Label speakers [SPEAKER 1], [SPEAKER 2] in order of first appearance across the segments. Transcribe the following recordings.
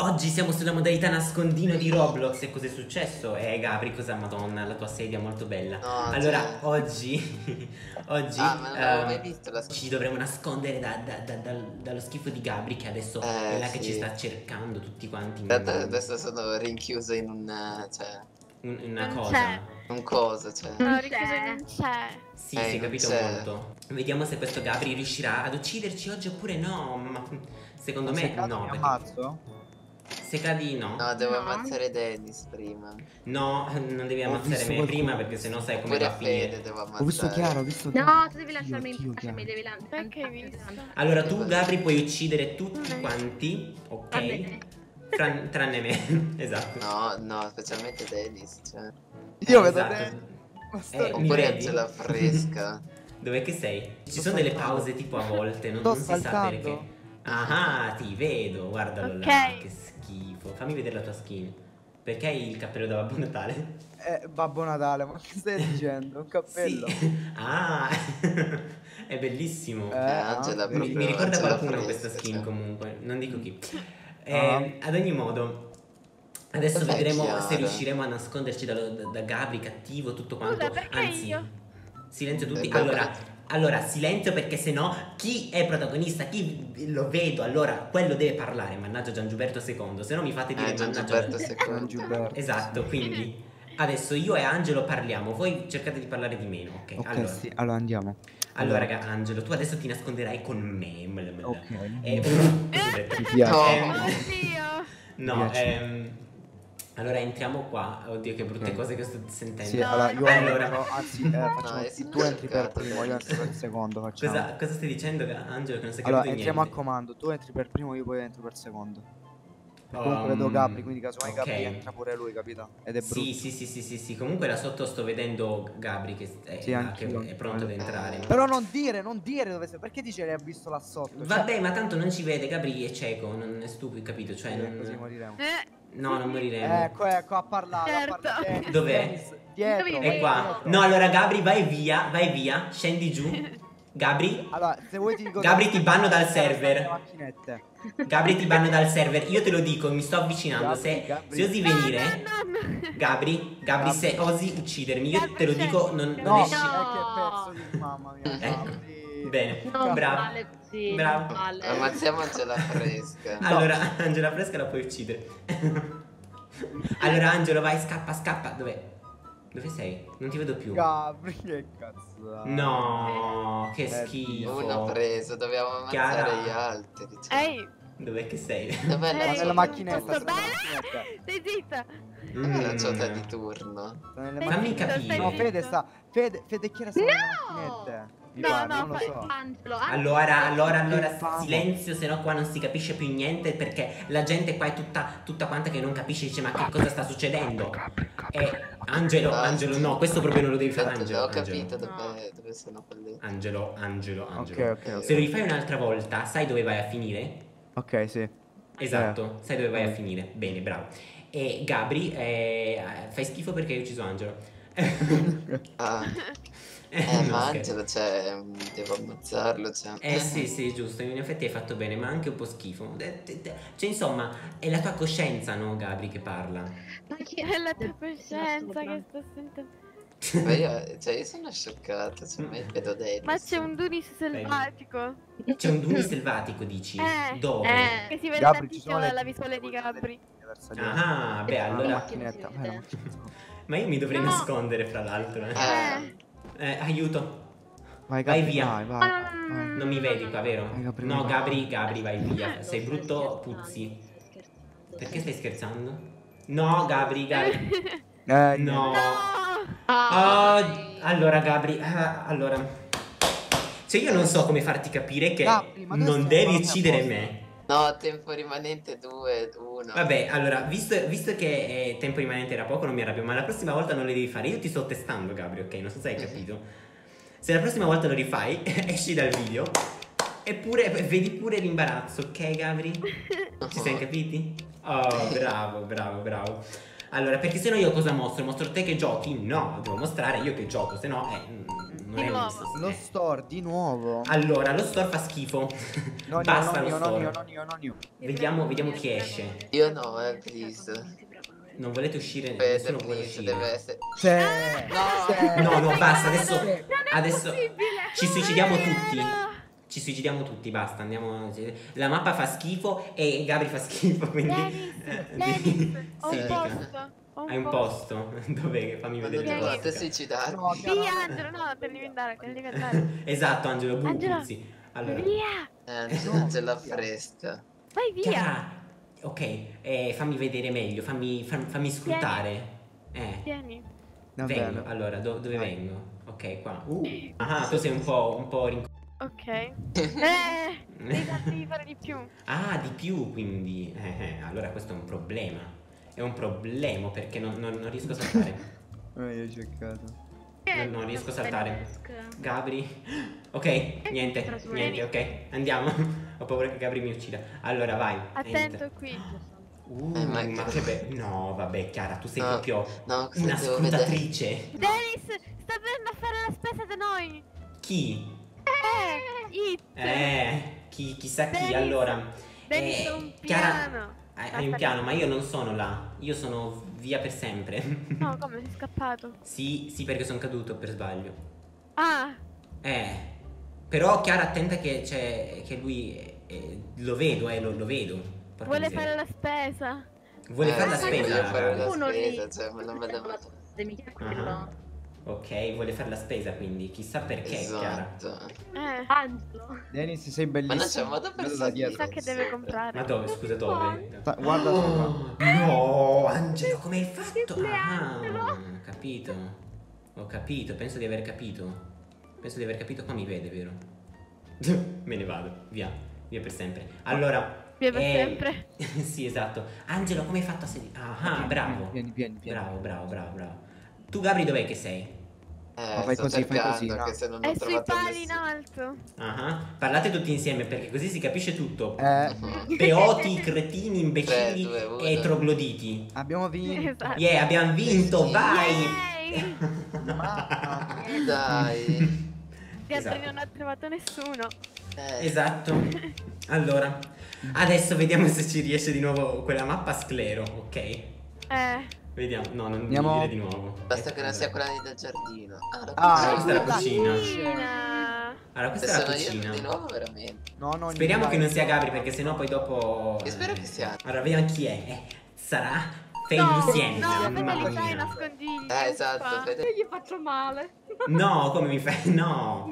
[SPEAKER 1] Oggi siamo sulla modalità nascondino di Roblox. E cos'è successo? Gabri, cosa? Madonna, la tua sedia è molto bella.
[SPEAKER 2] No,
[SPEAKER 1] allora,
[SPEAKER 2] cioè...
[SPEAKER 1] oggi
[SPEAKER 2] Ah, ma non avevo mai visto la
[SPEAKER 1] ci dovremo nascondere dallo schifo di Gabri, che adesso è là che ci
[SPEAKER 2] sì.
[SPEAKER 1] sta cercando tutti quanti.
[SPEAKER 2] Adesso sono rinchiuso in cioè...
[SPEAKER 1] Una
[SPEAKER 3] Non
[SPEAKER 1] cosa.
[SPEAKER 3] c'è.
[SPEAKER 2] Un coso, cioè...
[SPEAKER 3] No, richiuso non c'è.
[SPEAKER 1] Sì, si è
[SPEAKER 2] non
[SPEAKER 1] capito
[SPEAKER 2] c'è.
[SPEAKER 1] molto. Vediamo se questo Gabri riuscirà ad ucciderci oggi oppure no. Ma secondo me
[SPEAKER 4] Se cado
[SPEAKER 1] no.
[SPEAKER 4] mi
[SPEAKER 1] Perché
[SPEAKER 4] ammazzo?
[SPEAKER 1] se cadi no.
[SPEAKER 2] No, devo
[SPEAKER 3] No.
[SPEAKER 2] ammazzare Dennis prima.
[SPEAKER 1] No, non devi
[SPEAKER 4] Ho
[SPEAKER 1] ammazzare
[SPEAKER 4] visto
[SPEAKER 1] me
[SPEAKER 4] qualcuno.
[SPEAKER 1] prima, perché sennò sai come
[SPEAKER 2] Pure
[SPEAKER 1] va a finire.
[SPEAKER 2] Fede devo ammazzare.
[SPEAKER 4] Ho visto chiaro, ho visto chiaro.
[SPEAKER 3] No, tu devi lasciarmi in
[SPEAKER 4] Dio,
[SPEAKER 3] pace, mi devi lanciare.
[SPEAKER 5] Perché hai visto?
[SPEAKER 1] Allora tu Gabri puoi uccidere tutti quanti, ok?
[SPEAKER 3] Tranne me.
[SPEAKER 1] Tranne me. Esatto.
[SPEAKER 2] No, specialmente Dennis, cioè.
[SPEAKER 4] Io vedo
[SPEAKER 1] esatto.
[SPEAKER 4] te. Ma sto
[SPEAKER 1] Mi
[SPEAKER 2] Oppure
[SPEAKER 1] vedi?
[SPEAKER 2] Angela Fresca.
[SPEAKER 1] Dov'è che sei? Ci
[SPEAKER 4] Sto
[SPEAKER 1] sono delle
[SPEAKER 4] saltando.
[SPEAKER 1] pause tipo a volte, non,
[SPEAKER 4] Sto
[SPEAKER 1] non si sa
[SPEAKER 4] saltando.
[SPEAKER 1] perché. Ah, ti vedo, guardalo
[SPEAKER 3] Ok.
[SPEAKER 1] là, che schifo. Fammi vedere la tua skin. Perché hai il cappello da Babbo Natale?
[SPEAKER 4] Babbo Natale, ma che stai dicendo? Un cappello?
[SPEAKER 1] Sì. Ah, è bellissimo.
[SPEAKER 2] Angela
[SPEAKER 4] anche.
[SPEAKER 2] proprio-
[SPEAKER 1] Mi ricorda
[SPEAKER 2] Angela
[SPEAKER 1] qualcuno
[SPEAKER 2] Fresca,
[SPEAKER 1] questa skin
[SPEAKER 2] cioè.
[SPEAKER 1] comunque, non dico chi.
[SPEAKER 4] Ah.
[SPEAKER 1] Ad ogni modo, adesso
[SPEAKER 2] Dov'è
[SPEAKER 1] vedremo
[SPEAKER 2] Chiara?
[SPEAKER 1] se riusciremo a nasconderci da Gabri cattivo, tutto quanto.
[SPEAKER 3] Scusa, perché
[SPEAKER 1] Anzi,
[SPEAKER 3] io?
[SPEAKER 1] silenzio tutti.
[SPEAKER 2] Vabbè.
[SPEAKER 1] Allora, silenzio, perché sennò chi è protagonista, chi lo vedo, allora quello deve parlare. Mannaggia Giangiuberto II, se no mi fate dire
[SPEAKER 2] Giangiuberto
[SPEAKER 1] mannaggia.
[SPEAKER 4] Gian
[SPEAKER 2] II.
[SPEAKER 4] Giuberto.
[SPEAKER 1] Esatto, quindi adesso io e Angelo parliamo, voi cercate di parlare di meno, ok?
[SPEAKER 4] Ok,
[SPEAKER 1] allora.
[SPEAKER 4] sì, allora andiamo.
[SPEAKER 1] Allora, raga, Angelo, tu adesso ti nasconderai con me.
[SPEAKER 4] Ok.
[SPEAKER 1] Mi
[SPEAKER 4] piace.
[SPEAKER 2] No.
[SPEAKER 3] Oddio.
[SPEAKER 1] No,
[SPEAKER 4] Mi piace.
[SPEAKER 1] allora entriamo qua. Oddio, che brutte
[SPEAKER 4] Ok.
[SPEAKER 1] cose che sto sentendo.
[SPEAKER 4] Sì,
[SPEAKER 3] No,
[SPEAKER 4] allora io
[SPEAKER 1] allora.
[SPEAKER 4] entro, anzi, facciamo
[SPEAKER 2] io
[SPEAKER 4] sì,
[SPEAKER 2] sono
[SPEAKER 4] tu entri per
[SPEAKER 2] scioccato,
[SPEAKER 4] primo, io entro per secondo, facciamo.
[SPEAKER 1] Cosa stai dicendo, Angelo? Che non sei
[SPEAKER 4] Allora,
[SPEAKER 1] capito
[SPEAKER 4] entriamo a
[SPEAKER 1] niente.
[SPEAKER 4] comando, tu entri per primo, io poi entro per secondo. Comunque vedo Gabri, quindi casomai
[SPEAKER 1] ok.
[SPEAKER 4] Gabri entra pure lui, capito? Ed è brutto.
[SPEAKER 1] Sì. Comunque là sotto sto vedendo Gabri che è,
[SPEAKER 4] Sì,
[SPEAKER 1] là,
[SPEAKER 4] anch'io.
[SPEAKER 1] che è pronto ad entrare.
[SPEAKER 4] Però non dire dove sei, perché dice l'hai visto là sotto? Cioè,
[SPEAKER 1] Vabbè, ma tanto non ci vede, Gabri è cieco, non è stupido, capito? Cioè,
[SPEAKER 4] così
[SPEAKER 1] non...
[SPEAKER 4] moriremo.
[SPEAKER 1] No, non moriremo.
[SPEAKER 4] Ecco, ha parlato,
[SPEAKER 3] Certo.
[SPEAKER 4] Dennis,
[SPEAKER 1] Dov'è?
[SPEAKER 4] Dennis, dietro.
[SPEAKER 3] Dove
[SPEAKER 1] È
[SPEAKER 3] vedi?
[SPEAKER 1] qua. No, allora Gabri, vai via, scendi giù. Gabri,
[SPEAKER 4] Allora, se vuoi ti dico
[SPEAKER 1] Gabri, ti banno dal
[SPEAKER 4] stanno
[SPEAKER 1] server.
[SPEAKER 4] le macchinette.
[SPEAKER 1] Gabri, ti banno dal server. Io te lo dico, mi sto avvicinando.
[SPEAKER 4] Gabri,
[SPEAKER 1] Se osi venire, Gabri, se osi uccidermi, io te lo dico, non
[SPEAKER 4] No,
[SPEAKER 1] esci.
[SPEAKER 4] è che è perso di mamma mia.
[SPEAKER 1] Ecco.
[SPEAKER 4] Gabri.
[SPEAKER 1] Bene,
[SPEAKER 3] Non
[SPEAKER 1] bravo.
[SPEAKER 3] vale così.
[SPEAKER 1] Bravo.
[SPEAKER 3] Non vale.
[SPEAKER 2] Ammazziamo Angela Fresca.
[SPEAKER 1] Allora, Angela Fresca la puoi uccidere. Allora, Angelo, vai, scappa. Dove sei? Non ti vedo più.
[SPEAKER 4] Gabri, che cazzo.
[SPEAKER 1] No, che
[SPEAKER 4] Dio.
[SPEAKER 1] schifo.
[SPEAKER 2] Uno preso, dobbiamo ammazzare
[SPEAKER 1] Chiara.
[SPEAKER 2] gli altri. Cioè.
[SPEAKER 5] Ehi,
[SPEAKER 1] Dov'è che sei?
[SPEAKER 2] Dov'è la
[SPEAKER 4] Sta nella macchinetta,
[SPEAKER 3] Sto
[SPEAKER 4] sta nella
[SPEAKER 3] bene?
[SPEAKER 4] macchinetta.
[SPEAKER 3] Stai zitta.
[SPEAKER 2] la ciota di turno.
[SPEAKER 4] Sta nelle
[SPEAKER 1] Fammi
[SPEAKER 4] macchinette.
[SPEAKER 1] capire.
[SPEAKER 4] No, Fede sta. Fede chi era sta nelle macchinette? Mi
[SPEAKER 3] No,
[SPEAKER 4] pare,
[SPEAKER 3] no,
[SPEAKER 4] non lo so.
[SPEAKER 3] Angelo.
[SPEAKER 1] Allora,
[SPEAKER 4] Famo.
[SPEAKER 1] silenzio, se no qua non si capisce più niente, perché la gente qua è tutta quanta che non capisce, dice ma che cosa sta succedendo? Angelo, no, questo proprio non lo devi fare, Angelo.
[SPEAKER 2] Ho capito dove sono quelli.
[SPEAKER 1] Angelo.
[SPEAKER 4] Ok.
[SPEAKER 1] Se lo rifai un'altra volta, sai dove vai a finire?
[SPEAKER 4] Ok, sì.
[SPEAKER 1] Esatto, sai dove vai a finire. Bene, bravo. E Gabri, fai schifo perché hai ucciso Angelo.
[SPEAKER 2] Ah,
[SPEAKER 1] No,
[SPEAKER 2] ma
[SPEAKER 1] scherzo.
[SPEAKER 2] Angelo, cioè, devo ammazzarlo, cioè.
[SPEAKER 1] Sì, giusto, in effetti hai fatto bene, ma anche un po' schifo. Cioè, insomma, è la tua coscienza, no, Gabri, che parla.
[SPEAKER 3] Ma chi
[SPEAKER 5] è la tua coscienza che sto sentendo.
[SPEAKER 2] Ma io sono scioccato, cioè, ma io vedo Dennis.
[SPEAKER 5] Ma c'è un Dunis selvatico.
[SPEAKER 1] C'è un Duni selvatico, dici? Dove?
[SPEAKER 5] Che si vede
[SPEAKER 4] Gabri, ci
[SPEAKER 5] tantissimo
[SPEAKER 4] sono le-
[SPEAKER 5] dalla visuale di Gabri.
[SPEAKER 1] Ah, beh,
[SPEAKER 4] La
[SPEAKER 1] allora...
[SPEAKER 4] macchinetta. la macchinetta.
[SPEAKER 1] Ma io mi dovrei
[SPEAKER 5] No.
[SPEAKER 1] nascondere, fra l'altro. Aiuto.
[SPEAKER 4] Vai,
[SPEAKER 1] Vai
[SPEAKER 4] Gabri,
[SPEAKER 1] via.
[SPEAKER 4] vai.
[SPEAKER 1] Non mi vedi qua, vero?
[SPEAKER 4] Vai, Gabri,
[SPEAKER 1] No,
[SPEAKER 4] vai.
[SPEAKER 1] Gabri, vai via. Sei brutto, puzzi. Perché stai scherzando? No, Gabri. No. Allora, Gabri, allora... Cioè, io non so come farti capire che
[SPEAKER 4] Gabri, ma dove
[SPEAKER 1] non
[SPEAKER 4] stai?
[SPEAKER 1] devi
[SPEAKER 4] Ma non è
[SPEAKER 1] uccidere
[SPEAKER 4] apposta.
[SPEAKER 1] me.
[SPEAKER 2] No, tempo rimanente 2, 1.
[SPEAKER 1] Vabbè, allora, visto che tempo rimanente era poco, non mi arrabbio, ma la prossima volta non le devi fare. Io ti sto testando, Gabri, ok? Non so se hai capito. Se la prossima volta lo rifai, esci dal video. Eppure, vedi pure l'imbarazzo, ok, Gabri? Ci siamo capiti? Oh, bravo. Allora, perché sennò io cosa mostro? Mostro te che giochi? No, devo mostrare io che gioco, se no, Non
[SPEAKER 5] Di
[SPEAKER 1] hai mai
[SPEAKER 5] nuovo.
[SPEAKER 1] visto
[SPEAKER 4] Lo store di nuovo.
[SPEAKER 1] Allora, lo store fa schifo.
[SPEAKER 4] Non io,
[SPEAKER 1] Basta
[SPEAKER 4] non
[SPEAKER 1] lo
[SPEAKER 4] io, non
[SPEAKER 1] store.
[SPEAKER 4] io, non io, non io.
[SPEAKER 1] Vediamo chi esce.
[SPEAKER 2] Io no, please.
[SPEAKER 1] Non volete uscire?
[SPEAKER 2] Fede,
[SPEAKER 1] Nessuno vuole
[SPEAKER 2] please,
[SPEAKER 1] uscire.
[SPEAKER 2] deve essere...
[SPEAKER 4] C'è.
[SPEAKER 1] No, basta,
[SPEAKER 4] C'è.
[SPEAKER 1] adesso ci suicidiamo tutti. Ci suicidiamo tutti, basta, andiamo. La mappa fa schifo e Gabri fa schifo, quindi.
[SPEAKER 5] Dennis, ho
[SPEAKER 1] Sì,
[SPEAKER 5] un
[SPEAKER 1] dica.
[SPEAKER 5] posto.
[SPEAKER 1] Hai un posto? Dov'è? Fammi
[SPEAKER 2] Ma
[SPEAKER 1] vedere.
[SPEAKER 2] non ti
[SPEAKER 1] la
[SPEAKER 2] guarda
[SPEAKER 1] tasca.
[SPEAKER 2] suicidarmi.
[SPEAKER 4] No,
[SPEAKER 5] Via Angelo, no, per diventare, per diventare.
[SPEAKER 1] Esatto, Angelo,
[SPEAKER 5] Angelo.
[SPEAKER 1] Bucuzzi. Allora,
[SPEAKER 5] Via!
[SPEAKER 2] Angela fresca.
[SPEAKER 5] Vai via!
[SPEAKER 1] Chiara. Ok, fammi vedere meglio, fammi scrutare.
[SPEAKER 5] Vieni.
[SPEAKER 4] Va
[SPEAKER 1] Vengo,
[SPEAKER 4] bene.
[SPEAKER 1] allora, dove vengo? Ok, qua. Ah, tu sei un po'
[SPEAKER 5] Ok. Devi fare di più.
[SPEAKER 1] Ah, di più, quindi. Allora questo è un problema. È un problema perché non riesco a saltare.
[SPEAKER 4] Io ho cercato.
[SPEAKER 1] Non riesco a saltare. Gabri. Ok, niente, ok. Andiamo. Ho paura che Gabri mi uccida. Allora, vai.
[SPEAKER 5] Attento qui.
[SPEAKER 1] Ma che no, vabbè, Chiara, tu sei
[SPEAKER 2] No,
[SPEAKER 1] proprio
[SPEAKER 2] no, cosa
[SPEAKER 1] una
[SPEAKER 2] devo vedere?
[SPEAKER 1] scrutatrice.
[SPEAKER 5] Dennis, sta venendo a fare la spesa da noi.
[SPEAKER 1] Chi?
[SPEAKER 5] It.
[SPEAKER 1] Chissà chi.
[SPEAKER 5] Dennis.
[SPEAKER 1] Allora.
[SPEAKER 5] Dennis ha un
[SPEAKER 1] Chiara,
[SPEAKER 5] piano.
[SPEAKER 1] hai un piano, ma io non sono là. Io sono via per sempre.
[SPEAKER 5] No, come sei scappato?
[SPEAKER 1] Sì, perché sono caduto per sbaglio.
[SPEAKER 5] Ah,
[SPEAKER 1] Però Chiara, attenta che lui lo vedo, lo vedo. Porca
[SPEAKER 5] vuole
[SPEAKER 1] miseria.
[SPEAKER 5] fare la spesa.
[SPEAKER 1] Vuole fare la
[SPEAKER 2] Sì,
[SPEAKER 1] spesa.
[SPEAKER 2] voglio fare la
[SPEAKER 6] Uno lì.
[SPEAKER 2] spesa, cioè, me lo vedevo.
[SPEAKER 1] Ah. Ok, vuole fare la spesa, quindi chissà perché, Chiara.
[SPEAKER 2] Esatto.
[SPEAKER 6] Angelo.
[SPEAKER 4] Dennis, sei
[SPEAKER 2] Ma non c'è
[SPEAKER 4] bellissimo.
[SPEAKER 2] modo per
[SPEAKER 4] Vedo da
[SPEAKER 2] salire.
[SPEAKER 4] dietro.
[SPEAKER 5] Sa che deve comprare.
[SPEAKER 1] Ma dove? Scusa, dove?
[SPEAKER 4] Guarda sopra.
[SPEAKER 1] No, Angelo, come hai fatto? Ah, capito. Ho capito, penso di aver capito. Qua mi vede, vero? Me ne vado, via per sempre. Allora.
[SPEAKER 5] Via per sempre.
[SPEAKER 1] Sì, esatto. Angelo, come hai fatto a sedere? Ah, bravo.
[SPEAKER 4] Vieni.
[SPEAKER 1] Bravo. Tu, Gabri, dov'è che sei?
[SPEAKER 4] fai
[SPEAKER 2] Sto
[SPEAKER 4] così, fai
[SPEAKER 2] cercando,
[SPEAKER 4] così, no.
[SPEAKER 2] che se non
[SPEAKER 5] È
[SPEAKER 2] ho
[SPEAKER 5] sui
[SPEAKER 2] trovato
[SPEAKER 5] pali in
[SPEAKER 2] nessuno.
[SPEAKER 5] alto.
[SPEAKER 1] Parlate tutti insieme perché così si capisce tutto. Peoti, cretini, imbecilli
[SPEAKER 2] 3, 2, 1.
[SPEAKER 1] e trogloditi.
[SPEAKER 4] Abbiamo vinto.
[SPEAKER 5] Esatto.
[SPEAKER 1] Yeah, abbiamo vinto,
[SPEAKER 2] Sì.
[SPEAKER 1] vai!
[SPEAKER 5] Yay!
[SPEAKER 2] Dai.
[SPEAKER 5] Gabri
[SPEAKER 1] Esatto.
[SPEAKER 5] non ha trovato nessuno.
[SPEAKER 1] Esatto. Allora, adesso vediamo se ci riesce di nuovo quella mappa sclero, ok? Vediamo. No, non
[SPEAKER 4] Andiamo.
[SPEAKER 1] dire di nuovo.
[SPEAKER 2] Basta che non sia quella lì del giardino.
[SPEAKER 1] questa è la cucina.
[SPEAKER 5] Cucina.
[SPEAKER 1] Allora,
[SPEAKER 2] Se
[SPEAKER 1] questa è la
[SPEAKER 2] sono io
[SPEAKER 1] cucina.
[SPEAKER 2] di nuovo, veramente.
[SPEAKER 4] No,
[SPEAKER 1] Speriamo che non sia Gabri perché sennò poi dopo.
[SPEAKER 2] Io spero che sia.
[SPEAKER 1] Allora, vediamo chi è. Sarà Fei
[SPEAKER 5] No,
[SPEAKER 1] Lucien.
[SPEAKER 5] no,
[SPEAKER 1] mamma
[SPEAKER 5] Fede li fai
[SPEAKER 1] mia.
[SPEAKER 5] nascondigli.
[SPEAKER 2] Esatto,
[SPEAKER 5] uffa.
[SPEAKER 2] Fede.
[SPEAKER 6] Io gli faccio male.
[SPEAKER 1] No, come mi fai? No.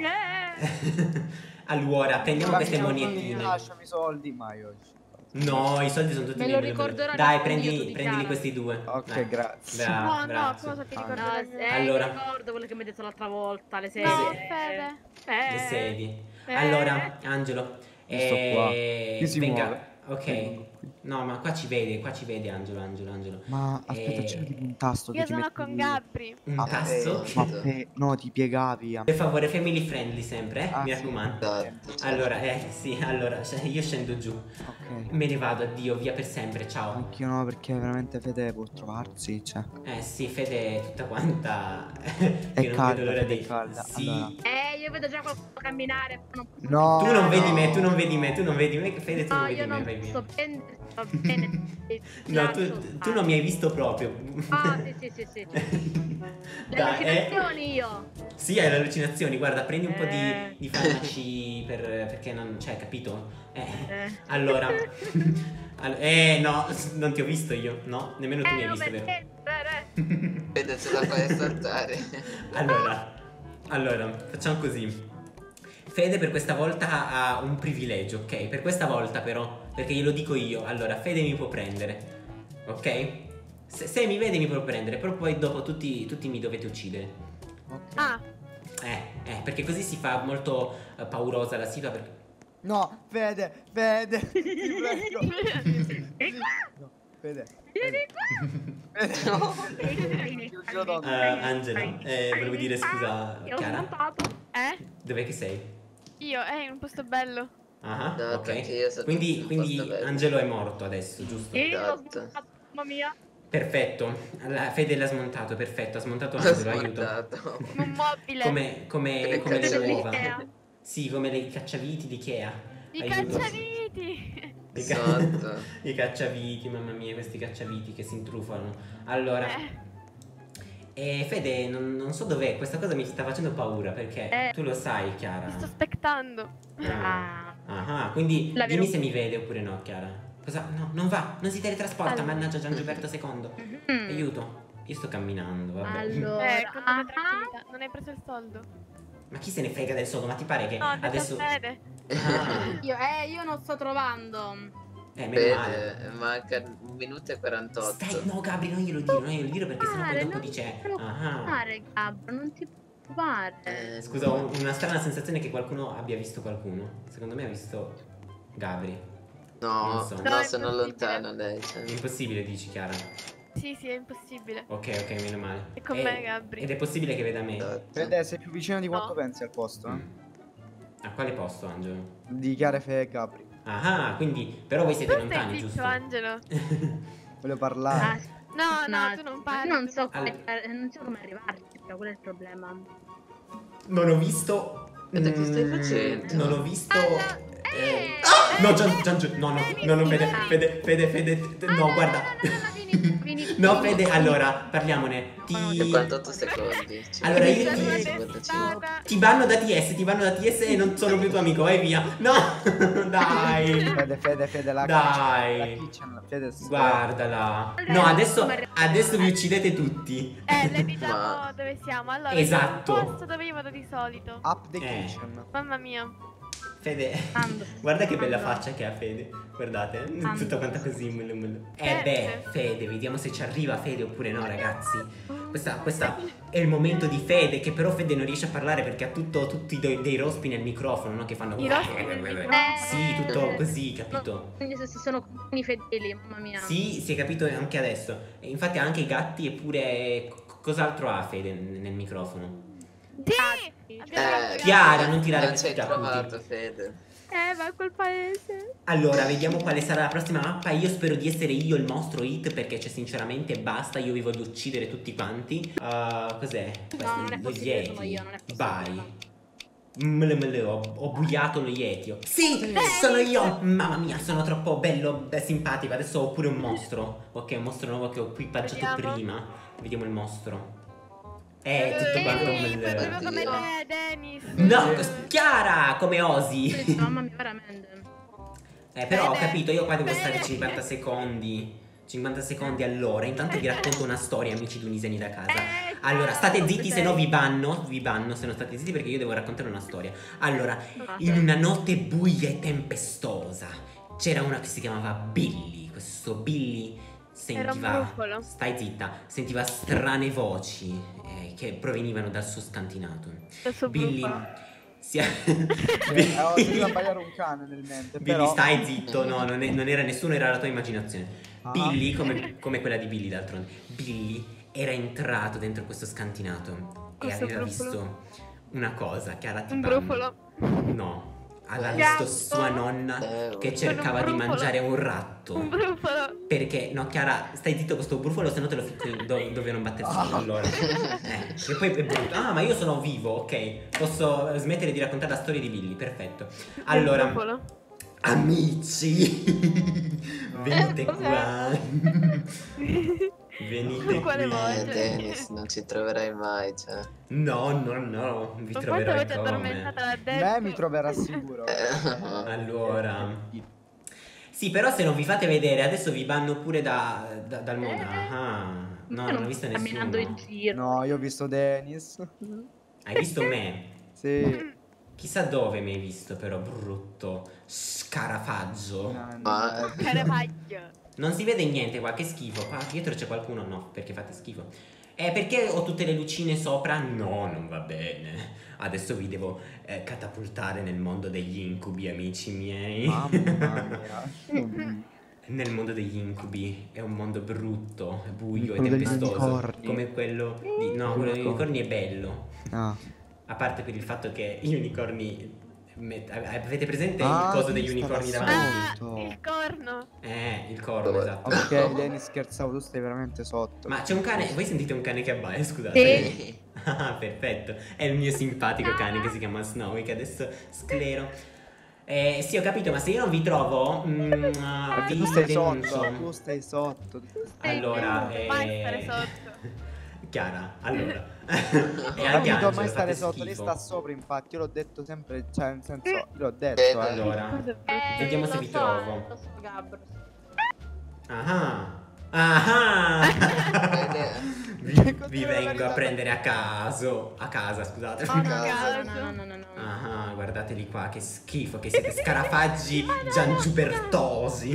[SPEAKER 1] Allora, prendiamo queste monetine.
[SPEAKER 4] Lasciami i soldi, ma io.
[SPEAKER 1] No, i soldi sono tutti
[SPEAKER 6] Me
[SPEAKER 1] miei.
[SPEAKER 6] lo ricorderò
[SPEAKER 1] Dai,
[SPEAKER 6] nel video
[SPEAKER 1] prendili
[SPEAKER 6] di Chiara.
[SPEAKER 1] questi due.
[SPEAKER 4] Ok, grazie.
[SPEAKER 1] Bravo,
[SPEAKER 5] No,
[SPEAKER 1] bravo.
[SPEAKER 5] cosa ti
[SPEAKER 4] Ah,
[SPEAKER 5] ricordo?
[SPEAKER 1] Allora.
[SPEAKER 6] ricordo quello che mi hai detto l'altra volta, le sedie.
[SPEAKER 5] No, Fede.
[SPEAKER 1] Le sedie.
[SPEAKER 6] Eh.
[SPEAKER 1] Allora, Angelo.
[SPEAKER 4] Io sto qua. Chi si
[SPEAKER 1] venga.
[SPEAKER 4] muove?
[SPEAKER 1] Ok. No, ma qua ci vede Angelo.
[SPEAKER 4] Ma aspetta, c'è tipo un tasto che
[SPEAKER 5] Io
[SPEAKER 4] ti
[SPEAKER 5] sono
[SPEAKER 4] metti
[SPEAKER 5] con
[SPEAKER 4] lì.
[SPEAKER 5] Gabri.
[SPEAKER 1] Un
[SPEAKER 4] Ah,
[SPEAKER 1] tasto?
[SPEAKER 4] no, ti piegavi.
[SPEAKER 1] Per favore, family friendly sempre,
[SPEAKER 4] Ah,
[SPEAKER 1] mi
[SPEAKER 4] sì.
[SPEAKER 1] raccomando.
[SPEAKER 2] Esatto, cioè.
[SPEAKER 1] Allora, sì, allora, io scendo giù.
[SPEAKER 4] Ok.
[SPEAKER 1] Me ne vado, addio, via per sempre, ciao.
[SPEAKER 4] Anch'io no, perché veramente Fede può trovarsi, cioè.
[SPEAKER 1] Sì, Fede è tutta quanta.
[SPEAKER 4] È
[SPEAKER 1] Io non
[SPEAKER 4] calda,
[SPEAKER 1] vedo l'ora
[SPEAKER 4] Fede,
[SPEAKER 1] di.
[SPEAKER 4] è calda.
[SPEAKER 1] Sì.
[SPEAKER 4] Allora.
[SPEAKER 6] Io vedo già qualcuno camminare. Non posso
[SPEAKER 4] No.
[SPEAKER 1] Tu non vedi me,
[SPEAKER 2] no.
[SPEAKER 1] tu non vedi me, Fede, tu non
[SPEAKER 6] No,
[SPEAKER 1] vedi
[SPEAKER 6] io
[SPEAKER 1] me,
[SPEAKER 6] non
[SPEAKER 1] vai via.
[SPEAKER 6] sto bene, sto bene.
[SPEAKER 1] No, tu non mi hai visto proprio.
[SPEAKER 6] Ah, sì. Le
[SPEAKER 1] Dai,
[SPEAKER 6] allucinazioni io.
[SPEAKER 1] Sì, hai le allucinazioni, guarda, prendi un po'
[SPEAKER 6] Eh.
[SPEAKER 1] di farmaci perché non. Cioè, capito? Allora. No, non ti ho visto io, no? Nemmeno tu mi hai
[SPEAKER 6] No,
[SPEAKER 1] visto, vero?
[SPEAKER 6] perché?
[SPEAKER 2] Fede, ce la fai a saltare.
[SPEAKER 1] Allora, facciamo così. Fede per questa volta ha un privilegio, ok? Per questa volta però, perché glielo dico io. Allora, Fede mi può prendere, ok? Se mi vede mi può prendere, però poi dopo tutti mi dovete uccidere.
[SPEAKER 4] Ok.
[SPEAKER 5] Ah,
[SPEAKER 1] Perché così si fa molto paurosa la situazione. Perché.
[SPEAKER 4] No, Fede, ti prego. No, Fede. Fede.
[SPEAKER 2] No.
[SPEAKER 4] Io ce l'ho dato.
[SPEAKER 1] Angela, volevo dire scusa,
[SPEAKER 6] Io ho
[SPEAKER 1] Chiara.
[SPEAKER 6] smontato.
[SPEAKER 1] Dov'è che sei?
[SPEAKER 5] io, in un posto bello.
[SPEAKER 1] Ah,
[SPEAKER 2] Esatto,
[SPEAKER 1] ok.
[SPEAKER 2] anche io sono
[SPEAKER 1] Quindi
[SPEAKER 2] in un posto bello.
[SPEAKER 1] Angelo è morto adesso, giusto?
[SPEAKER 6] Io ho
[SPEAKER 2] Esatto.
[SPEAKER 6] smontato, mamma mia.
[SPEAKER 1] Perfetto. Fede l'ha smontato, perfetto. Ha smontato
[SPEAKER 2] L'ho
[SPEAKER 1] Angelo, aiuto.
[SPEAKER 2] smontato.
[SPEAKER 5] Un mobile.
[SPEAKER 1] Come le
[SPEAKER 6] Cacciaviti
[SPEAKER 1] uova.
[SPEAKER 6] Ikea.
[SPEAKER 1] Sì, come le cacciaviti di Ikea.
[SPEAKER 5] I
[SPEAKER 1] Aiuto.
[SPEAKER 5] cacciaviti.
[SPEAKER 1] I
[SPEAKER 2] Esatto.
[SPEAKER 1] I cacciaviti, mamma mia, questi cacciaviti che si intrufano. Allora, Fede, non so dov'è, questa cosa mi sta facendo paura perché tu lo sai, Chiara.
[SPEAKER 5] Ti sto aspettando.
[SPEAKER 1] Ah, quindi
[SPEAKER 6] La
[SPEAKER 1] dimmi
[SPEAKER 6] vedo-
[SPEAKER 1] se mi vede oppure no, Chiara. Cosa? No, non va, non si teletrasporta,
[SPEAKER 5] Allora.
[SPEAKER 1] mannaggia Gian Gioberto II.
[SPEAKER 6] Mm.
[SPEAKER 1] Aiuto, io sto camminando, vabbè.
[SPEAKER 6] Allora,
[SPEAKER 5] Con tanta tranquillità. Non hai preso il soldo?
[SPEAKER 1] Ma chi se ne frega del soldo? Ma ti pare che
[SPEAKER 5] No,
[SPEAKER 1] adesso...
[SPEAKER 5] Fede.
[SPEAKER 1] Ah,
[SPEAKER 6] io non sto trovando.
[SPEAKER 1] meno male.
[SPEAKER 2] Vede, manca 1 minuto e 48.
[SPEAKER 1] Stai, no Gabri, non glielo dire perché sennò poi dopo dice... Ah.
[SPEAKER 6] Gabro, non ti preoccupare.
[SPEAKER 1] Scusa, ho una strana sensazione che qualcuno abbia visto qualcuno. Secondo me ha visto Gabri.
[SPEAKER 2] No,
[SPEAKER 1] Non so.
[SPEAKER 2] no,
[SPEAKER 5] No, è
[SPEAKER 2] sono
[SPEAKER 5] impossibile.
[SPEAKER 2] lontano lei. Cioè.
[SPEAKER 1] È impossibile, dici Chiara.
[SPEAKER 5] Sì, è impossibile.
[SPEAKER 1] Ok, meno male.
[SPEAKER 5] È con me, Gabri.
[SPEAKER 1] Ed è possibile che veda me.
[SPEAKER 2] Esatto.
[SPEAKER 4] Fede, sei più vicino di quanto
[SPEAKER 5] No.
[SPEAKER 4] pensi al posto,
[SPEAKER 1] Mm. A quale posto, Angelo?
[SPEAKER 4] Di Chiara, Fede e Gabri.
[SPEAKER 1] Ah, quindi... Però voi siete
[SPEAKER 5] Tu
[SPEAKER 1] lontani,
[SPEAKER 5] stai
[SPEAKER 1] giusto?
[SPEAKER 5] zitto, Angelo.
[SPEAKER 4] Voglio parlare.
[SPEAKER 5] No, tu non parli.
[SPEAKER 6] Non so
[SPEAKER 1] Al-
[SPEAKER 6] non so come arrivarci, però quello è il problema.
[SPEAKER 1] Non ho visto...
[SPEAKER 2] Fede, che stai facendo?
[SPEAKER 1] Non ho visto...
[SPEAKER 6] eh,
[SPEAKER 1] No, no, Fede, no, guarda.
[SPEAKER 6] vieni,
[SPEAKER 1] No, Fede, allora, parliamone.
[SPEAKER 2] E 48 secondi.
[SPEAKER 1] Allora, io
[SPEAKER 5] Sono
[SPEAKER 1] ti-
[SPEAKER 2] 55.
[SPEAKER 1] Ti banno da TS e non sono più tuo amico, vai via. No, dai.
[SPEAKER 4] Fede, la
[SPEAKER 1] Dai.
[SPEAKER 4] La kitchen, Fede,
[SPEAKER 1] Guardala. No, adesso vi uccidete tutti.
[SPEAKER 5] Le diciamo
[SPEAKER 2] Ma-
[SPEAKER 5] dove siamo. Allora,
[SPEAKER 1] Esatto.
[SPEAKER 5] il posto dove io vado di solito.
[SPEAKER 4] Up the
[SPEAKER 1] Eh.
[SPEAKER 4] kitchen.
[SPEAKER 5] Mamma mia.
[SPEAKER 1] Fede,
[SPEAKER 6] Ando.
[SPEAKER 1] guarda che bella
[SPEAKER 6] Ando.
[SPEAKER 1] faccia che ha Fede. Guardate,
[SPEAKER 6] Ando.
[SPEAKER 1] tutta quanta così.
[SPEAKER 5] Certo.
[SPEAKER 1] Beh, Fede, vediamo se ci arriva Fede oppure no, ragazzi. Questa è il momento di Fede, che però Fede non riesce a parlare perché ha tutti dei rospi nel microfono, no? Che fanno...
[SPEAKER 5] I rospi nel microfono.
[SPEAKER 1] Sì, tutto così, capito?
[SPEAKER 6] Quindi se sono compagni fedeli, mamma mia.
[SPEAKER 1] Sì, si è capito anche adesso. E infatti ha anche i gatti eppure... Cos'altro ha Fede nel microfono?
[SPEAKER 5] Sì! Abbiamo
[SPEAKER 1] Chiara, non tirare
[SPEAKER 2] Non ci hai
[SPEAKER 1] questi acuti.
[SPEAKER 2] trovato, Fede.
[SPEAKER 6] Va a quel paese.
[SPEAKER 1] Allora, vediamo quale sarà la prossima mappa. Io spero di essere io il mostro hit perché c'è sinceramente basta. Io vi voglio uccidere tutti quanti. Cos'è?
[SPEAKER 6] No, non è
[SPEAKER 1] Lo
[SPEAKER 6] possibile,
[SPEAKER 1] Yeti.
[SPEAKER 6] sono io, non è possibile.
[SPEAKER 1] Vai. Ho buiato lo Yeti. Sì, sono io. Mamma mia, sono troppo bello, simpatico. Adesso ho pure un mostro. Ok, un mostro nuovo che ho equipaggiato
[SPEAKER 5] Vediamo.
[SPEAKER 1] prima. Vediamo il mostro. Tutto quanto
[SPEAKER 5] proprio
[SPEAKER 2] Oddio.
[SPEAKER 5] come te, Dennis.
[SPEAKER 1] No, Chiara, come osi.
[SPEAKER 6] Mamma mia, veramente.
[SPEAKER 1] Però ho
[SPEAKER 5] Fede,
[SPEAKER 1] capito, io qua devo stare
[SPEAKER 5] Fede.
[SPEAKER 1] 50 secondi. 50 secondi allora. Intanto vi racconto una storia, amici tuniseni da casa. Allora, state zitti, se no vi banno. Vi banno se non state zitti perché io devo raccontare una storia. Allora, in una notte buia e tempestosa c'era una che si chiamava Billy. Questo Billy
[SPEAKER 5] Era un
[SPEAKER 1] sentiva...
[SPEAKER 5] brufolo.
[SPEAKER 1] Stai zitta. Sentiva strane voci che provenivano dal suo scantinato.
[SPEAKER 5] Il suo
[SPEAKER 1] Billy...
[SPEAKER 5] brufolo.
[SPEAKER 1] Si...
[SPEAKER 4] Ho sentito abbaiare un cane nel mente.
[SPEAKER 1] Billy,
[SPEAKER 4] però...
[SPEAKER 1] stai zitto, no, non era nessuno, era la tua immaginazione.
[SPEAKER 4] Ah.
[SPEAKER 1] Billy, come quella di Billy d'altronde, Billy era entrato dentro questo scantinato e
[SPEAKER 5] Questo
[SPEAKER 1] aveva
[SPEAKER 5] brufolo.
[SPEAKER 1] visto una cosa che era
[SPEAKER 5] Un brufolo.
[SPEAKER 1] No, aveva
[SPEAKER 5] Gatto.
[SPEAKER 1] visto sua nonna che cercava
[SPEAKER 5] un
[SPEAKER 1] di
[SPEAKER 5] brufolo.
[SPEAKER 1] mangiare un ratto.
[SPEAKER 5] Un brufolo.
[SPEAKER 1] Perché, no, Chiara, stai zitto con questo brufolo, se no te lo ficco dove non batte il sole, allora. E poi è brutto. Ah, ma io sono vivo, ok. Posso smettere di raccontare la storia di Billy, perfetto.
[SPEAKER 5] Un
[SPEAKER 1] Allora,
[SPEAKER 5] brufolo.
[SPEAKER 1] amici, venite
[SPEAKER 5] cos'è?
[SPEAKER 1] qua. Venite
[SPEAKER 5] Quale
[SPEAKER 1] qui.
[SPEAKER 5] voce?
[SPEAKER 2] Dennis, non ci troverai mai, cioè.
[SPEAKER 1] No, vi
[SPEAKER 5] Ma quante
[SPEAKER 1] troverai
[SPEAKER 5] volte addormentata
[SPEAKER 1] come.
[SPEAKER 5] l'ha detto?
[SPEAKER 4] Me mi troverà sicuro.
[SPEAKER 1] Allora. Sì, però se non vi fate vedere, adesso vi banno pure dal mondo. Ah, no, non ho visto
[SPEAKER 6] Camminando in
[SPEAKER 1] nessuno.
[SPEAKER 6] giro.
[SPEAKER 4] No, io ho visto Dennis.
[SPEAKER 1] Hai visto me?
[SPEAKER 4] Sì.
[SPEAKER 1] Chissà dove mi hai visto, però, brutto scarafaggio.
[SPEAKER 2] Ma-
[SPEAKER 5] Caravaggio.
[SPEAKER 1] Non si vede niente qua, che schifo. Qua dietro c'è qualcuno? No, perché fate schifo. Perché ho tutte le lucine sopra? No, non va bene. Adesso vi devo catapultare nel mondo degli incubi, amici miei.
[SPEAKER 4] Mamma mia.
[SPEAKER 1] Nel mondo degli incubi è un mondo brutto, buio e
[SPEAKER 4] Quello degli
[SPEAKER 1] tempestoso.
[SPEAKER 4] unicorni.
[SPEAKER 1] Come quello di... No, quello degli unicorni è bello.
[SPEAKER 4] Ah.
[SPEAKER 1] A parte per il fatto che gli unicorni avete presente il coso degli unicorni davanti?
[SPEAKER 3] Ah, il corno.
[SPEAKER 1] Il corno, esatto.
[SPEAKER 4] Ok, Danny, scherzavo, tu stai veramente sotto.
[SPEAKER 1] Ma c'è un cane, voi sentite un cane che abbaia, scusate?
[SPEAKER 3] Sì.
[SPEAKER 1] Ah, perfetto. È il mio simpatico cane che si chiama Snowy, che adesso sclero. Sì, ho capito, ma se io non vi trovo,
[SPEAKER 4] Perché
[SPEAKER 1] vi
[SPEAKER 4] tu stai
[SPEAKER 1] denuncio.
[SPEAKER 4] sotto, tu stai sotto.
[SPEAKER 1] Allora,
[SPEAKER 3] Mai stare sotto.
[SPEAKER 1] Chiara, allora. E
[SPEAKER 4] Non
[SPEAKER 1] anche
[SPEAKER 4] capito
[SPEAKER 1] Angelo,
[SPEAKER 4] mai stare
[SPEAKER 1] fate
[SPEAKER 4] sotto, lei
[SPEAKER 1] schifo.
[SPEAKER 4] sta sopra, infatti, io l'ho detto sempre, cioè, nel senso, io l'ho detto,
[SPEAKER 1] Allora, vediamo se
[SPEAKER 6] lo
[SPEAKER 1] vi
[SPEAKER 6] so,
[SPEAKER 1] trovo.
[SPEAKER 6] Lo so, Gabro.
[SPEAKER 1] Ah. Ah. vi
[SPEAKER 4] Continua la
[SPEAKER 1] vengo a
[SPEAKER 4] verità.
[SPEAKER 1] prendere a casa, scusate.
[SPEAKER 6] Oh, no,
[SPEAKER 2] Caso.
[SPEAKER 6] no.
[SPEAKER 1] Ah, guardateli qua, che schifo, che siete scarafaggi giangiubertosi.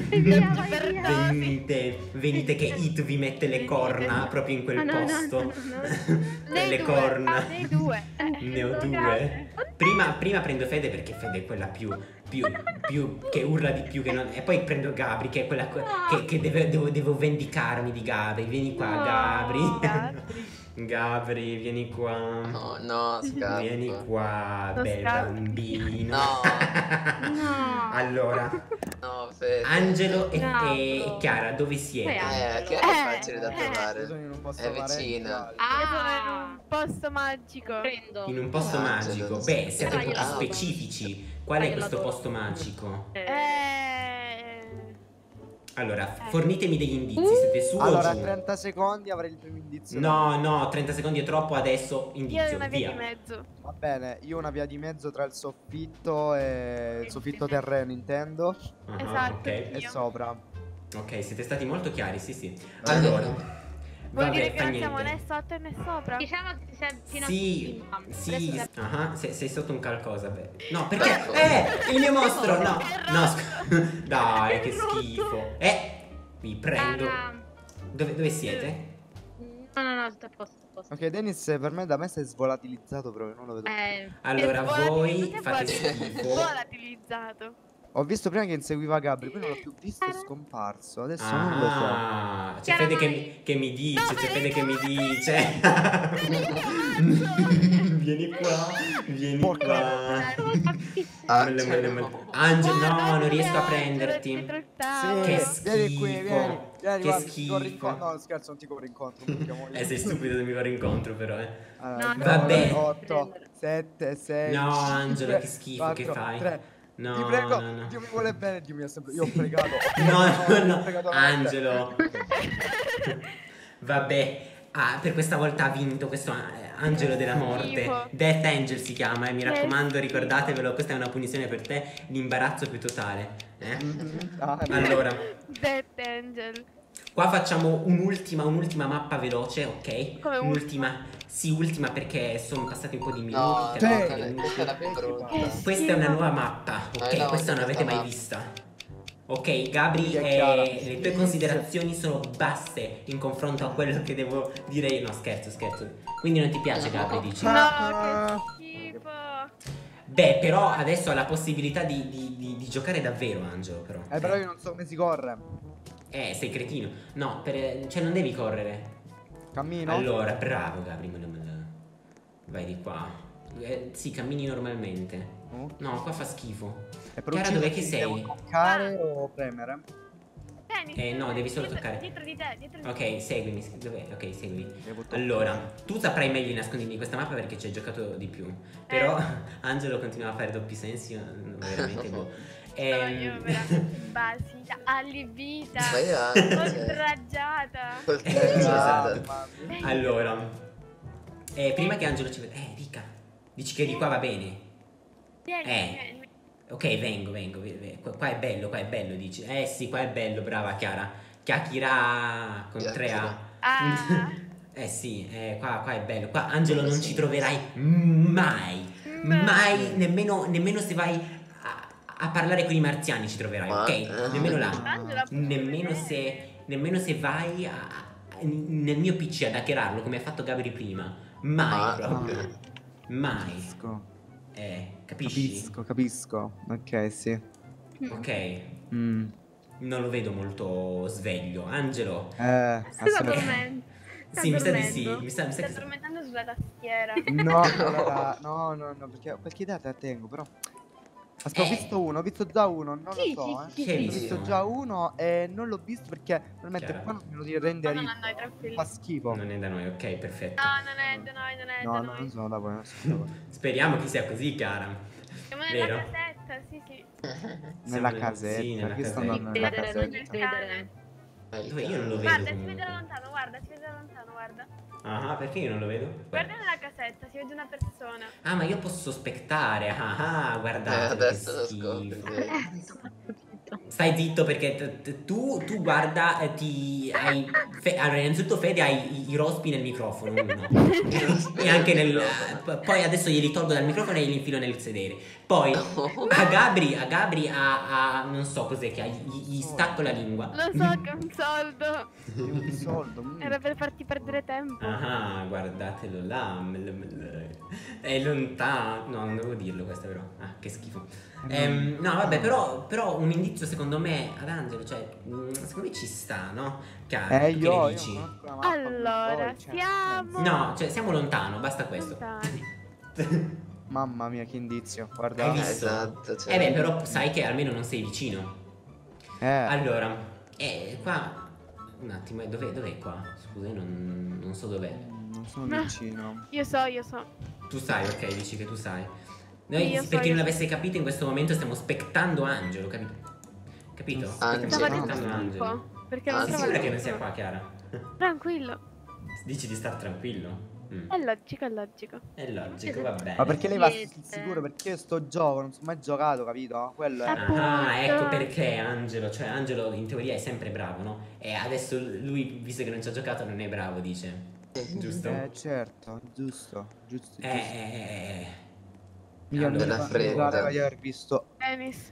[SPEAKER 1] Venite che It vi mette le corna proprio in quel posto. Le corna.
[SPEAKER 3] Nei due.
[SPEAKER 1] Ne ho due. Prima prendo Fede perché Fede è quella più che urla di più che non. E poi prendo Gabri che è quella che devo vendicarmi di Gabri. Vieni qua, Gabri. Gabri, vieni qua.
[SPEAKER 2] No, scappo.
[SPEAKER 1] Vieni qua,
[SPEAKER 3] Non
[SPEAKER 1] bel
[SPEAKER 3] scappo.
[SPEAKER 1] bambino.
[SPEAKER 2] No.
[SPEAKER 1] Allora,
[SPEAKER 2] No, Fede.
[SPEAKER 1] Angelo e
[SPEAKER 6] Bravo.
[SPEAKER 1] Chiara, dove siete?
[SPEAKER 2] Che è facile da
[SPEAKER 4] Scusa, io
[SPEAKER 2] trovare.
[SPEAKER 4] non posso
[SPEAKER 2] È
[SPEAKER 4] fare
[SPEAKER 2] vicina.
[SPEAKER 3] Io sono in un posto magico.
[SPEAKER 6] Prendo.
[SPEAKER 1] In un posto
[SPEAKER 2] Angelo,
[SPEAKER 1] magico.
[SPEAKER 2] non
[SPEAKER 1] Beh,
[SPEAKER 2] so.
[SPEAKER 1] siete un po'
[SPEAKER 6] Io la adoro.
[SPEAKER 1] specifici. Qual è
[SPEAKER 6] Io la
[SPEAKER 1] questo
[SPEAKER 6] adoro.
[SPEAKER 1] posto magico? Allora, fornitemi degli indizi. Siete su
[SPEAKER 4] Allora,
[SPEAKER 1] o
[SPEAKER 4] a
[SPEAKER 1] giù?
[SPEAKER 4] 30 secondi avrei il primo indizio.
[SPEAKER 1] No, 30 secondi è troppo. Adesso
[SPEAKER 3] Io ho
[SPEAKER 1] indizio,
[SPEAKER 3] una via
[SPEAKER 1] via.
[SPEAKER 3] di mezzo.
[SPEAKER 4] Va bene, io ho una via di mezzo tra il soffitto e il soffitto terreno, intendo,
[SPEAKER 1] Ah,
[SPEAKER 3] Esatto.
[SPEAKER 1] ok.
[SPEAKER 4] e
[SPEAKER 3] Io.
[SPEAKER 4] sopra.
[SPEAKER 1] Ok, siete stati molto chiari, sì. Allora,
[SPEAKER 3] Vuol dire
[SPEAKER 1] vabbè,
[SPEAKER 3] che
[SPEAKER 1] fa
[SPEAKER 3] non siamo né
[SPEAKER 1] niente.
[SPEAKER 3] sotto né sopra?
[SPEAKER 6] Diciamo che sei fino
[SPEAKER 1] Sì,
[SPEAKER 6] a
[SPEAKER 1] sì, sei sotto un qualcosa, beh. No,
[SPEAKER 2] Ecco.
[SPEAKER 1] perché? Il mio mostro, no, dai, che schifo. Vi prendo. Dove siete?
[SPEAKER 6] No, tutto a posto.
[SPEAKER 4] Ok, Dennis, per me, da me sei svolatilizzato proprio, non lo vedo.
[SPEAKER 1] Allora, voi fate
[SPEAKER 3] schifo.
[SPEAKER 1] schifo.
[SPEAKER 3] Volatilizzato.
[SPEAKER 4] Ho visto prima che inseguiva Gabri, poi non l'ho più visto, è scomparso. Adesso non lo so.
[SPEAKER 1] Ah, c'è Fede che mi dice, c'è Fede che mi dice. Vieni qua. Angelo, no, non riesco a prenderti. Che
[SPEAKER 4] Sì, vieni qui,
[SPEAKER 1] schifo.
[SPEAKER 4] vieni,
[SPEAKER 1] Che
[SPEAKER 4] guarda, ti
[SPEAKER 1] schifo.
[SPEAKER 4] corro incontro. No, scherzo, non ti corro incontro.
[SPEAKER 1] Sei stupido se mi corro incontro però,
[SPEAKER 3] No,
[SPEAKER 1] Vabbè.
[SPEAKER 4] 8, 7, 6.
[SPEAKER 1] No, Angelo, che schifo che fai.
[SPEAKER 4] 3.
[SPEAKER 1] No,
[SPEAKER 4] Ti prego,
[SPEAKER 1] no.
[SPEAKER 4] Dio mi vuole bene, Dio mi ha sempre. Io ho pregato.
[SPEAKER 1] No,
[SPEAKER 4] ho pregato la notte.
[SPEAKER 1] Angelo. Vabbè. Per questa volta ha vinto questo angelo della morte.
[SPEAKER 3] Schifo.
[SPEAKER 1] Death Angel si chiama, mi
[SPEAKER 3] Che
[SPEAKER 1] raccomando,
[SPEAKER 3] schifo.
[SPEAKER 1] ricordatevelo, questa è una punizione per te, l'imbarazzo più totale.
[SPEAKER 4] Ah,
[SPEAKER 1] Allora,
[SPEAKER 3] Death Angel.
[SPEAKER 1] qua facciamo un'ultima mappa veloce, ok?
[SPEAKER 3] Come
[SPEAKER 1] Un'ultima. Sì, ultima perché sono passati un po' di minuti.
[SPEAKER 2] No,
[SPEAKER 1] che
[SPEAKER 4] Sì.
[SPEAKER 1] abbiamo
[SPEAKER 2] questa
[SPEAKER 1] tenuto.
[SPEAKER 2] è la più brutta.
[SPEAKER 1] Questa è una nuova mappa, ok?
[SPEAKER 2] no,
[SPEAKER 1] Questa non l'avete mai
[SPEAKER 2] questa
[SPEAKER 1] vista. Ok, Gabri,
[SPEAKER 4] Sì, è chiara.
[SPEAKER 1] le tue considerazioni sono basse in confronto a quello che devo dire io. No, scherzo. Quindi non ti piace, Gabri, dici?
[SPEAKER 3] No,
[SPEAKER 4] Ah.
[SPEAKER 3] che schifo.
[SPEAKER 1] Beh, però adesso ha la possibilità di giocare davvero, Angelo, però.
[SPEAKER 4] Però io non so come si corre.
[SPEAKER 1] Sei cretino. No, cioè non devi correre.
[SPEAKER 4] Cammino?
[SPEAKER 1] Allora, bravo, Gabri. Vai di qua. Sì, cammini normalmente.
[SPEAKER 4] Oh.
[SPEAKER 1] No, qua fa schifo.
[SPEAKER 4] E per
[SPEAKER 1] Chiara, dov'è che
[SPEAKER 4] ucciderti
[SPEAKER 1] sei?
[SPEAKER 4] devo toccare o premere?
[SPEAKER 3] Dennis,
[SPEAKER 1] No, devi solo
[SPEAKER 3] dietro-
[SPEAKER 1] toccare.
[SPEAKER 3] Dietro di te, dietro di te.
[SPEAKER 1] Ok, seguimi. Dov'è? Ok, seguimi.
[SPEAKER 4] Devo toccare.
[SPEAKER 1] Allora, tu saprai meglio i nascondini di questa mappa perché ci hai giocato di più. Però Angelo continua a fare doppi sensi, veramente boh.
[SPEAKER 3] Io veramente basita, allibita,
[SPEAKER 2] Sbagliato.
[SPEAKER 3] oltraggiata.
[SPEAKER 1] Esatto.
[SPEAKER 4] mamma mia.
[SPEAKER 1] Allora, prima che Angelo ci veda. Dica. Dici che di qua va bene.
[SPEAKER 3] Vieni.
[SPEAKER 1] Ok, vengo. Qua è bello, dici. Sì, qua è bello, brava Chiara. Chiacchierà con 3A.
[SPEAKER 3] Ah,
[SPEAKER 1] Sì, qua è bello. Qua Angelo non ci troverai mai. Mai, nemmeno se vai a parlare con i marziani ci troverai,
[SPEAKER 2] Ma-
[SPEAKER 1] ok? Nemmeno là.
[SPEAKER 3] Angela,
[SPEAKER 1] Nemmeno se vai nel mio PC ad hackerarlo come ha fatto Gabri prima. Mai proprio. Mai.
[SPEAKER 4] Capisco.
[SPEAKER 1] Capisci?
[SPEAKER 4] Capisco. Ok, sì.
[SPEAKER 1] Ok.
[SPEAKER 4] Mm.
[SPEAKER 1] Non lo vedo molto sveglio. Angelo.
[SPEAKER 3] sta
[SPEAKER 4] assolutamente.
[SPEAKER 3] dormendo.
[SPEAKER 1] Sì, mi sa di sì.
[SPEAKER 3] dormendo.
[SPEAKER 1] Mi sa
[SPEAKER 3] Sta
[SPEAKER 1] che
[SPEAKER 3] addormentando sulla tastiera.
[SPEAKER 4] No, allora, no, perché idea te la tengo, però. Aspetta, ho visto già uno, non
[SPEAKER 6] Sì,
[SPEAKER 4] lo so,
[SPEAKER 6] sì,
[SPEAKER 1] Che hai
[SPEAKER 4] Ho
[SPEAKER 1] visto?
[SPEAKER 4] visto già uno e non l'ho visto perché probabilmente
[SPEAKER 1] Chiaro.
[SPEAKER 4] qua non me lo rende
[SPEAKER 6] No,
[SPEAKER 4] ricco.
[SPEAKER 6] no, no, tranquillo.
[SPEAKER 4] Fa schifo.
[SPEAKER 1] Non è da noi, ok, perfetto.
[SPEAKER 3] No, non è da noi, non è
[SPEAKER 4] No,
[SPEAKER 3] da
[SPEAKER 4] no,
[SPEAKER 3] noi.
[SPEAKER 4] non sono da voi, non sono da voi.
[SPEAKER 1] Speriamo che sia così, cara.
[SPEAKER 3] Siamo nella
[SPEAKER 1] Vero?
[SPEAKER 3] casetta, sì, sì.
[SPEAKER 4] Nella
[SPEAKER 1] Sì,
[SPEAKER 4] casetta,
[SPEAKER 1] nella
[SPEAKER 4] qui sto
[SPEAKER 1] casetta.
[SPEAKER 4] andando nella
[SPEAKER 6] Vedere, non ci
[SPEAKER 4] casetta.
[SPEAKER 6] vedere.
[SPEAKER 1] Dove io non lo vedo
[SPEAKER 3] Guarda, si
[SPEAKER 1] comunque.
[SPEAKER 3] vede da lontano, guarda, si vede da lontano, guarda.
[SPEAKER 1] Ah, perché io non lo vedo?
[SPEAKER 3] Guarda nella casetta, si vede una persona.
[SPEAKER 1] Ah, ma io posso sospettare. Ah, guardate.
[SPEAKER 2] adesso lo
[SPEAKER 1] che
[SPEAKER 2] scopri.
[SPEAKER 1] schifo.
[SPEAKER 6] Zitto.
[SPEAKER 1] Stai zitto perché tu guarda, allora, innanzitutto Fede ha i rospi nel microfono, uno. E anche poi adesso glieli tolgo dal microfono e glieli infilo nel sedere. Poi a Gabri non so cos'è che ha, gli stacco la lingua.
[SPEAKER 3] Lo so che è un soldo.
[SPEAKER 4] È un soldo.
[SPEAKER 3] Era per farti perdere tempo.
[SPEAKER 1] Ah, guardatelo là. È lontano. No, non devo dirlo questo però. Ah, che schifo. No, vabbè, però un indizio secondo me ad Angelo, cioè, secondo me ci sta, no? Chiaro, che
[SPEAKER 4] Io
[SPEAKER 1] ne dici?
[SPEAKER 4] conosco la mappa,
[SPEAKER 3] Allora,
[SPEAKER 4] poi, cioè,
[SPEAKER 3] siamo...
[SPEAKER 1] No, cioè siamo lontano, basta questo.
[SPEAKER 3] lontani.
[SPEAKER 4] Mamma mia, che indizio. Guarda.
[SPEAKER 1] Hai visto?
[SPEAKER 2] Esatto, cioè.
[SPEAKER 1] Eh beh, però sai che almeno non sei vicino. Allora, qua un attimo, dov'è qua? Scusa, io non so dov'è.
[SPEAKER 4] Non sono
[SPEAKER 3] No.
[SPEAKER 4] vicino.
[SPEAKER 3] Io so.
[SPEAKER 1] Tu sai, ok, dici che tu sai. Noi,
[SPEAKER 3] Io so,
[SPEAKER 1] per chi
[SPEAKER 3] io
[SPEAKER 1] non
[SPEAKER 3] so.
[SPEAKER 1] avesse capito, in questo momento stiamo aspettando Angelo, capito? Capito?
[SPEAKER 2] Angelo.
[SPEAKER 3] Stava
[SPEAKER 2] Sì,
[SPEAKER 3] dicendo
[SPEAKER 2] no,
[SPEAKER 3] schifo. Perché non
[SPEAKER 2] Ah,
[SPEAKER 1] Sei
[SPEAKER 3] trova
[SPEAKER 1] sicura
[SPEAKER 3] il
[SPEAKER 1] che non sia
[SPEAKER 3] numero.
[SPEAKER 1] qua, Chiara?
[SPEAKER 3] Tranquillo.
[SPEAKER 1] Dici di star tranquillo?
[SPEAKER 3] È logico, è logico.
[SPEAKER 1] È logico, va bene.
[SPEAKER 4] Ma perché lei va
[SPEAKER 6] Siete.
[SPEAKER 4] sicuro? Perché io sto gioco, non sono mai giocato, capito? Quello è.
[SPEAKER 1] Ah, ecco
[SPEAKER 3] Appunto.
[SPEAKER 1] perché Angelo, cioè Angelo in teoria è sempre bravo, no? E adesso lui, visto che non ci ha giocato, non è bravo, dice. Giusto?
[SPEAKER 4] Certo, giusto.
[SPEAKER 1] Allora,
[SPEAKER 2] della fretta.
[SPEAKER 4] di aver visto.
[SPEAKER 3] Dennis.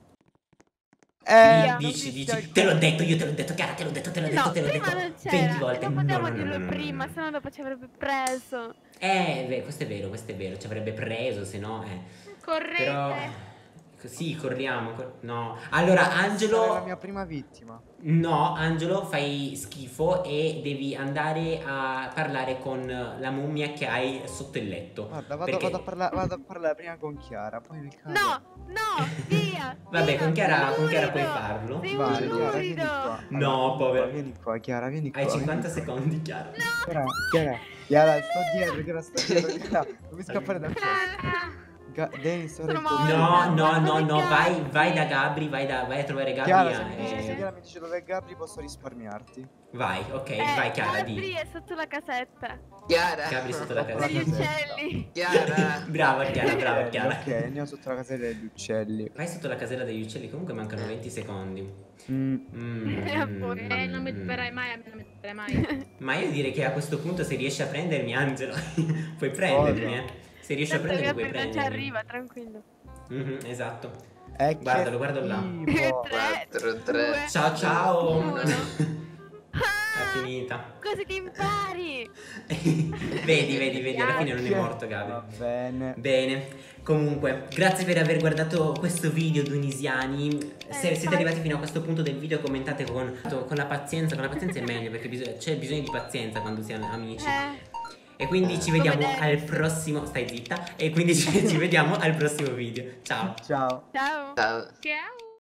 [SPEAKER 1] Dici,
[SPEAKER 3] Via.
[SPEAKER 1] dici, te l'ho detto, io te l'ho detto, Chiara, te l'ho detto,
[SPEAKER 3] No, prima non
[SPEAKER 1] 20
[SPEAKER 3] c'era.
[SPEAKER 1] volte.
[SPEAKER 3] Non potevamo
[SPEAKER 1] No,
[SPEAKER 3] dirlo
[SPEAKER 1] no.
[SPEAKER 3] prima, sennò dopo ci avrebbe preso.
[SPEAKER 1] Beh, questo è vero, ci avrebbe preso, se no,
[SPEAKER 6] Correte.
[SPEAKER 1] Però, sì, corriamo, no. Allora,
[SPEAKER 4] È la
[SPEAKER 1] Angelo,
[SPEAKER 4] mia prima vittima.
[SPEAKER 1] no, Angelo, fai schifo e devi andare a parlare con la mummia che hai sotto il letto.
[SPEAKER 4] Guarda,
[SPEAKER 1] Perché-
[SPEAKER 4] vado a parlare prima con Chiara, poi nel caso.
[SPEAKER 3] No, via.
[SPEAKER 1] Vabbè,
[SPEAKER 3] via,
[SPEAKER 1] con Chiara puoi
[SPEAKER 3] lurido.
[SPEAKER 1] farlo.
[SPEAKER 3] Sei
[SPEAKER 4] Vai,
[SPEAKER 3] un
[SPEAKER 4] Chiara, vieni
[SPEAKER 3] lurido.
[SPEAKER 4] qua.
[SPEAKER 1] No, povera.
[SPEAKER 4] Vieni qua, Chiara, vieni qua.
[SPEAKER 1] Hai
[SPEAKER 4] vieni
[SPEAKER 1] 50
[SPEAKER 4] qua.
[SPEAKER 1] secondi, Chiara.
[SPEAKER 4] Chiara, sto dietro, Chiara, sto dietro. Chiara, non mi scappare dal
[SPEAKER 6] Ah,
[SPEAKER 4] Denis, ora
[SPEAKER 3] Sono
[SPEAKER 4] il tuo
[SPEAKER 3] morta.
[SPEAKER 4] turno.
[SPEAKER 1] No, vai
[SPEAKER 3] Gabri.
[SPEAKER 1] da Gabri, vai a trovare Gabri.
[SPEAKER 4] Chiara, se
[SPEAKER 1] e-
[SPEAKER 4] Chiara mi dice dove è Gabri, posso risparmiarti.
[SPEAKER 1] Vai, ok, vai Chiara,
[SPEAKER 3] Gabri
[SPEAKER 1] di.
[SPEAKER 3] è sotto la casetta.
[SPEAKER 2] Chiara.
[SPEAKER 1] Gabri sotto la
[SPEAKER 3] Per
[SPEAKER 1] casetta.
[SPEAKER 3] gli uccelli.
[SPEAKER 2] Chiara.
[SPEAKER 1] Brava Chiara.
[SPEAKER 4] Ok, andiamo sotto la casella degli uccelli.
[SPEAKER 1] Vai sotto la casella degli uccelli, comunque mancano 20 secondi.
[SPEAKER 4] Mm.
[SPEAKER 6] non mi troverai mai, a me non mi troverai mai.
[SPEAKER 1] Ma io direi che a questo punto se riesci a prendermi, Angelo, puoi prendermi, Se riesci a
[SPEAKER 3] Tanto
[SPEAKER 1] prendermi, puoi
[SPEAKER 3] Gabri non ci
[SPEAKER 1] prendermi.
[SPEAKER 3] arriva, tranquillo.
[SPEAKER 1] Esatto.
[SPEAKER 4] Che
[SPEAKER 1] Guardalo là.
[SPEAKER 4] schifo.
[SPEAKER 3] 3,
[SPEAKER 2] 4-3.
[SPEAKER 1] Ciao.
[SPEAKER 3] 1.
[SPEAKER 1] È finita.
[SPEAKER 3] Così ti impari.
[SPEAKER 1] Vedi, alla fine non è morto
[SPEAKER 4] Va
[SPEAKER 1] Gabri.
[SPEAKER 4] bene.
[SPEAKER 1] Bene, comunque, grazie per aver guardato questo video, Dunisiani. Se siete arrivati fino a questo punto del video, commentate con la pazienza. Con la pazienza è meglio perché c'è bisogno di pazienza quando si hanno amici. E quindi ci vediamo
[SPEAKER 3] Come
[SPEAKER 1] al prossimo. Stai zitta. E quindi ci vediamo al prossimo video. Ciao.
[SPEAKER 4] Ciao.
[SPEAKER 3] Ciao.
[SPEAKER 2] Ciao.
[SPEAKER 6] Ciao.